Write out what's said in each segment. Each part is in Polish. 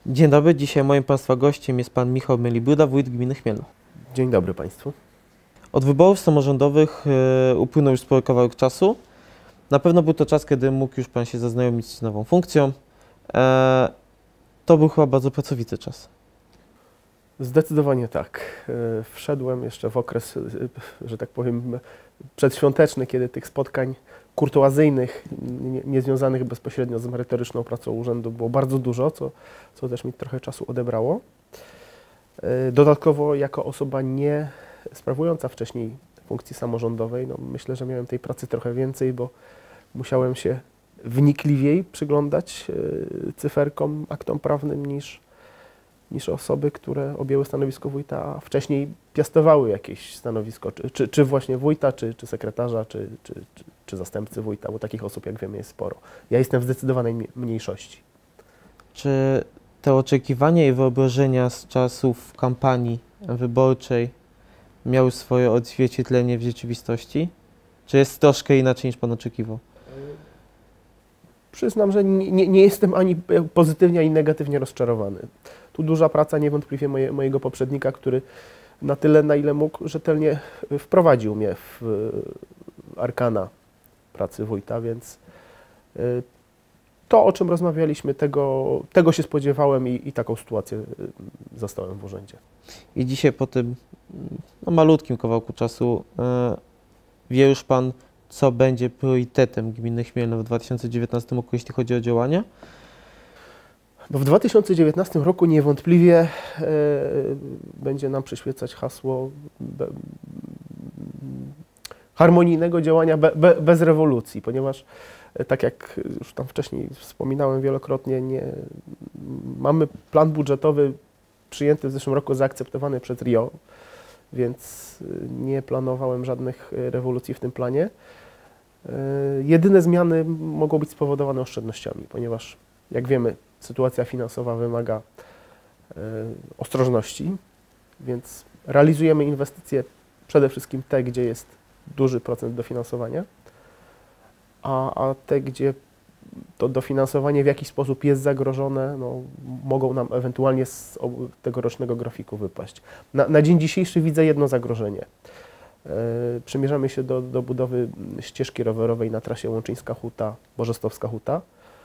Dzień dobry, dzisiaj moim Państwa gościem jest Pan Michał Melibuda, wójt gminy Chmielno. Dzień dobry Państwu. Od wyborów samorządowych upłynął już spory kawałek czasu. Na pewno był to czas, kiedy mógł już Pan się zaznajomić z nową funkcją. To był chyba bardzo pracowity czas. Zdecydowanie tak. Wszedłem jeszcze w okres, że tak powiem, przedświąteczny, kiedy tych spotkań kurtuazyjnych, niezwiązanych bezpośrednio z merytoryczną pracą urzędu było bardzo dużo, co też mi trochę czasu odebrało. Dodatkowo jako osoba nie sprawująca wcześniej funkcji samorządowej, myślę, że miałem tej pracy trochę więcej, bo musiałem się wnikliwiej przyglądać cyferkom, aktom prawnym niż osoby, które objęły stanowisko wójta, a wcześniej piastowały jakieś stanowisko, czy właśnie wójta, czy sekretarza, czy zastępcy wójta, bo takich osób, jak wiemy, jest sporo. Ja jestem w zdecydowanej mniejszości. Czy te oczekiwania i wyobrażenia z czasów kampanii wyborczej miały swoje odzwierciedlenie w rzeczywistości? Czy jest troszkę inaczej, niż Pan oczekiwał? Przyznam, że nie jestem ani pozytywnie, ani negatywnie rozczarowany. Tu duża praca niewątpliwie mojego poprzednika, który na tyle, na ile mógł, rzetelnie wprowadził mnie w arkana pracy wójta, więc to, o czym rozmawialiśmy, tego się spodziewałem i taką sytuację zastałem w urzędzie. I dzisiaj po tym malutkim kawałku czasu wie już Pan, co będzie priorytetem gminy Chmielno w 2019 roku, jeśli chodzi o działania? Bo w 2019 roku niewątpliwie będzie nam przyświecać hasło harmonijnego działania bez rewolucji, ponieważ tak jak już tam wcześniej wspominałem wielokrotnie, mamy plan budżetowy przyjęty w zeszłym roku, zaakceptowany przez RIO, więc nie planowałem żadnych rewolucji w tym planie. Jedyne zmiany mogą być spowodowane oszczędnościami, ponieważ jak wiemy, sytuacja finansowa wymaga ostrożności, więc realizujemy inwestycje przede wszystkim te, gdzie jest duży procent dofinansowania, a te, gdzie to dofinansowanie w jakiś sposób jest zagrożone, mogą nam ewentualnie z tegorocznego grafiku wypaść. Na dzień dzisiejszy widzę jedno zagrożenie. Przymierzamy się do budowy ścieżki rowerowej na trasie Łączyńska Huta, Bożestowska Huta.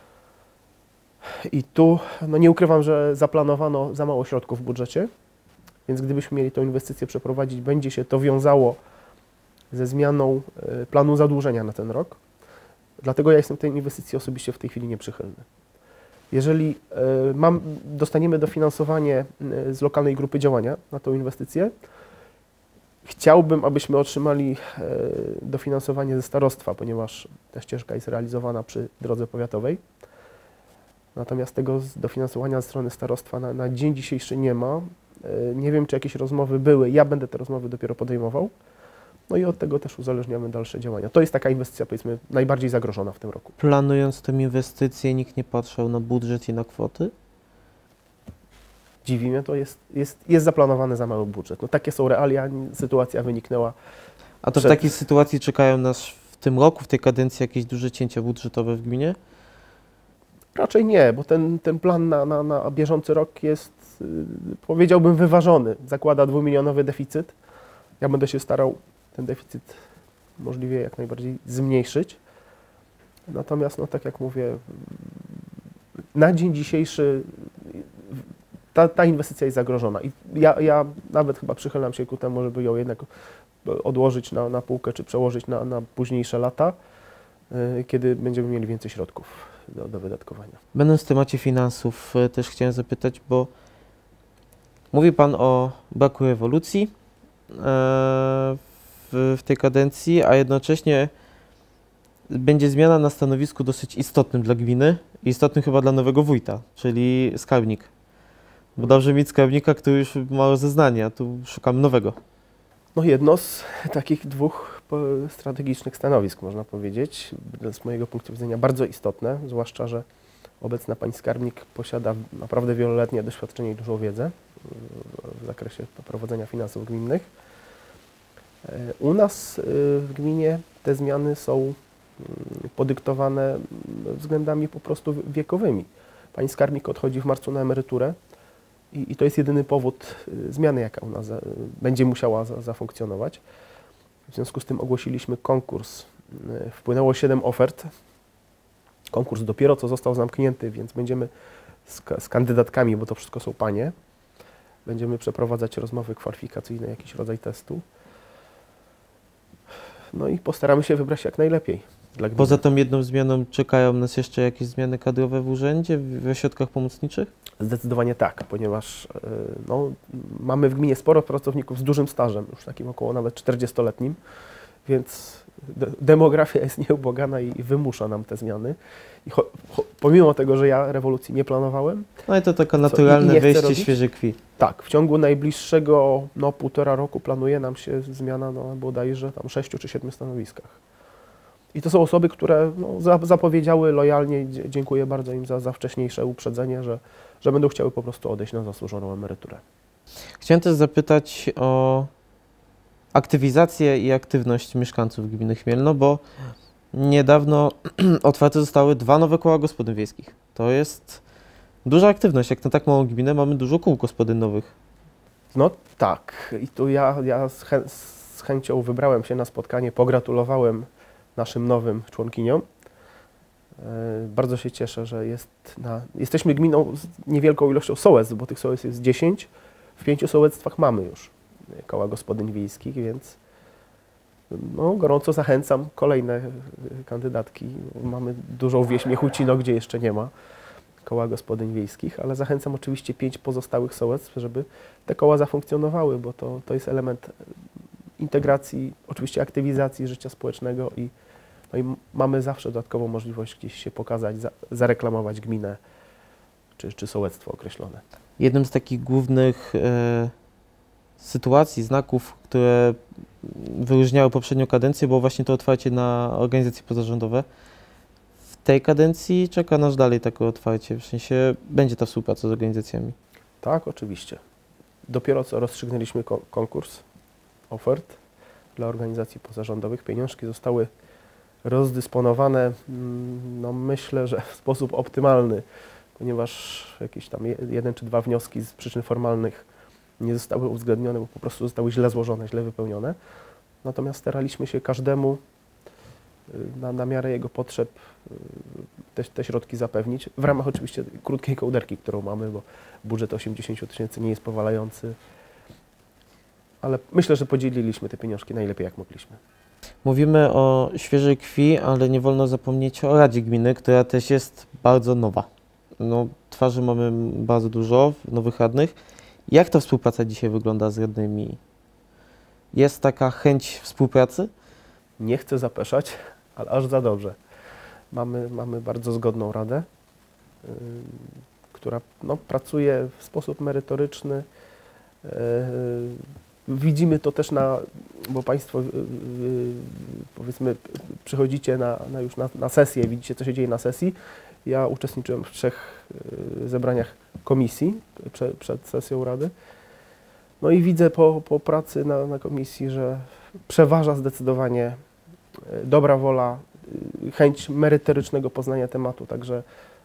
I tu nie ukrywam, że zaplanowano za mało środków w budżecie, więc gdybyśmy mieli tę inwestycję przeprowadzić, będzie się to wiązało ze zmianą planu zadłużenia na ten rok. Dlatego ja jestem tej inwestycji osobiście w tej chwili nieprzychylny. Jeżeli dostaniemy dofinansowanie z lokalnej grupy działania na tę inwestycję, chciałbym, abyśmy otrzymali dofinansowanie ze starostwa, ponieważ ta ścieżka jest realizowana przy drodze powiatowej. Natomiast tego dofinansowania ze strony starostwa na dzień dzisiejszy nie ma. Nie wiem, czy jakieś rozmowy były. Ja będę te rozmowy dopiero podejmował. No i od tego też uzależniamy dalsze działania. To jest taka inwestycja, powiedzmy, najbardziej zagrożona w tym roku. Planując tę inwestycję, nikt nie patrzył na budżet i na kwoty? Dziwi mnie to, jest zaplanowany za mały budżet. Takie są realia, sytuacja wyniknęła. A to w takiej sytuacji czekają nas w tym roku, w tej kadencji jakieś duże cięcia budżetowe w gminie? Raczej nie, bo ten plan na bieżący rok jest, powiedziałbym, wyważony. Zakłada 2-milionowy deficyt. Ja będę się starał ten deficyt możliwie jak najbardziej zmniejszyć. Natomiast, tak jak mówię, na dzień dzisiejszy ta inwestycja jest zagrożona. I ja nawet chyba przychylam się ku temu, żeby ją jednak odłożyć na półkę, czy przełożyć na późniejsze lata, kiedy będziemy mieli więcej środków do wydatkowania. Będąc w temacie finansów, też chciałem zapytać, bo mówi Pan o braku rewolucji w tej kadencji, a jednocześnie będzie zmiana na stanowisku dosyć istotnym dla gminy, istotnym chyba dla nowego wójta, czyli skarbnik. Bo dobrze mieć skarbnika, który już ma rozeznanie, a tu szukam nowego. Jedno z takich dwóch strategicznych stanowisk, można powiedzieć, z mojego punktu widzenia bardzo istotne, zwłaszcza że obecna pani skarbnik posiada naprawdę wieloletnie doświadczenie i dużą wiedzę w zakresie prowadzenia finansów gminnych. U nas w gminie te zmiany są podyktowane względami po prostu wiekowymi. Pani skarbnik odchodzi w marcu na emeryturę i to jest jedyny powód zmiany, jaka u nas będzie musiała zafunkcjonować. W związku z tym ogłosiliśmy konkurs. Wpłynęło 7 ofert. Konkurs dopiero co został zamknięty, więc będziemy z kandydatkami, bo to wszystko są panie, będziemy przeprowadzać rozmowy kwalifikacyjne, jakiś rodzaj testu. No i postaramy się wybrać jak najlepiej dla gminy. Poza tą jedną zmianą czekają nas jeszcze jakieś zmiany kadrowe w urzędzie, w ośrodkach pomocniczych? Zdecydowanie tak, ponieważ no, mamy w gminie sporo pracowników z dużym stażem, już takim około nawet 40-letnim, więc demografia jest nieubłagana i wymusza nam te zmiany. I pomimo tego, że ja rewolucji nie planowałem. No i to takie naturalne wejście świeżej krwi. Tak, w ciągu najbliższego 1,5 roku planuje nam się zmiana bodajże tam 6 czy 7 stanowiskach. I to są osoby, które zapowiedziały lojalnie, dziękuję bardzo im za wcześniejsze uprzedzenie, że będą chciały po prostu odejść na zasłużoną emeryturę. Chciałem też zapytać o aktywizację i aktywność mieszkańców gminy Chmielno, bo niedawno otwarte zostały 2 nowe koła gospodyń wiejskich. To jest duża aktywność. Jak na tak małą gminę mamy dużo kół gospodyń nowych. No tak. I tu ja z chęcią wybrałem się na spotkanie, pogratulowałem naszym nowym członkiniom. Bardzo się cieszę, że jesteśmy gminą z niewielką ilością sołectw, bo tych sołectw jest 10. W 5 sołectwach mamy już koła gospodyń wiejskich, więc no, gorąco zachęcam kolejne kandydatki. Mamy dużą wieś Miechucino, gdzie jeszcze nie ma koła gospodyń wiejskich, ale zachęcam oczywiście 5 pozostałych sołectw, żeby te koła zafunkcjonowały, bo to jest element integracji, oczywiście aktywizacji życia społecznego i mamy zawsze dodatkową możliwość gdzieś się pokazać, zareklamować gminę czy sołectwo określone. Jednym z takich głównych sytuacji, znaków, które wyróżniały poprzednią kadencję, było właśnie to otwarcie na organizacje pozarządowe. W tej kadencji czeka nas dalej takie otwarcie, w sensie będzie ta współpraca z organizacjami. Tak, oczywiście. Dopiero co rozstrzygnęliśmy konkurs ofert dla organizacji pozarządowych. Pieniążki zostały rozdysponowane, no myślę, że w sposób optymalny, ponieważ jakieś tam 1 czy 2 wnioski z przyczyn formalnych nie zostały uwzględnione, bo po prostu zostały źle złożone, źle wypełnione. Natomiast staraliśmy się każdemu na miarę jego potrzeb te środki zapewnić, w ramach oczywiście krótkiej kołderki, którą mamy, bo budżet 80 000 nie jest powalający, ale myślę, że podzieliliśmy te pieniążki najlepiej jak mogliśmy. Mówimy o świeżej krwi, ale nie wolno zapomnieć o Radzie Gminy, która też jest bardzo nowa. No, twarzy mamy bardzo dużo, nowych radnych. Jak ta współpraca dzisiaj wygląda z radnymi? Jest taka chęć współpracy? Nie chcę zapeszać, ale aż za dobrze. Mamy bardzo zgodną radę, która pracuje w sposób merytoryczny. Widzimy to też bo Państwo powiedzmy przychodzicie już na sesję, widzicie co się dzieje na sesji. Ja uczestniczyłem w 3 zebraniach komisji przed sesją Rady. No i widzę po pracy na komisji, że przeważa zdecydowanie dobra wola, chęć merytorycznego poznania tematu, także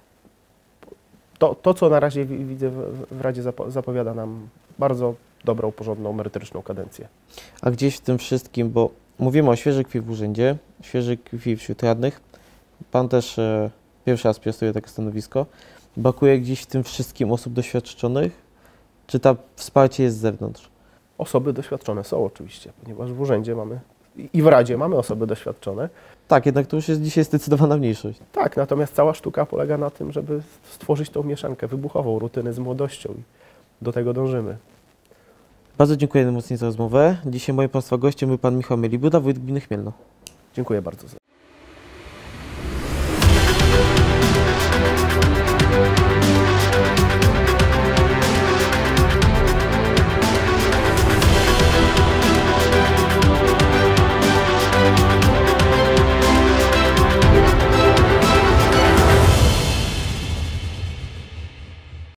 to co na razie widzę w Radzie zapowiada nam bardzo dobrą, porządną, merytoryczną kadencję. A gdzieś w tym wszystkim, bo mówimy o świeżej krwi w urzędzie, świeżej krwi wśród radnych, Pan też pierwszy raz piastuje takie stanowisko, brakuje gdzieś w tym wszystkim osób doświadczonych? Czy to wsparcie jest z zewnątrz? Osoby doświadczone są oczywiście, ponieważ w urzędzie mamy i w Radzie mamy osoby doświadczone. Tak, jednak to już jest dzisiaj zdecydowana mniejszość. Tak, natomiast cała sztuka polega na tym, żeby stworzyć tą mieszankę wybuchową, rutyny z młodością i do tego dążymy. Bardzo dziękuję najmocniej za rozmowę. Dzisiaj moim Państwa gościem był Pan Michał Mielibuda, wójt gminy Chmielno. Dziękuję bardzo za